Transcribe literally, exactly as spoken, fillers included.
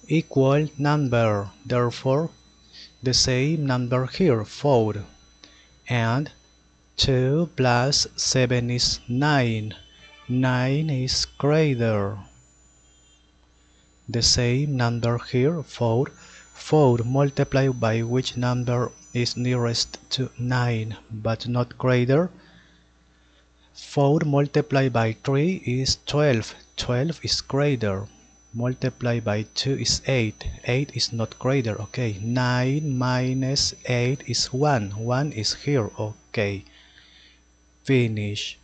equal number, therefore the same number here, four. And two plus seven is nine. nine is greater. The same number here, four. four multiplied by which number is nearest to nine but not greater? four multiplied by three is twelve. twelve is greater. Multiplied by two is eight. eight is not greater. Okay, nine minus eight is one. one is here. Okay, finish.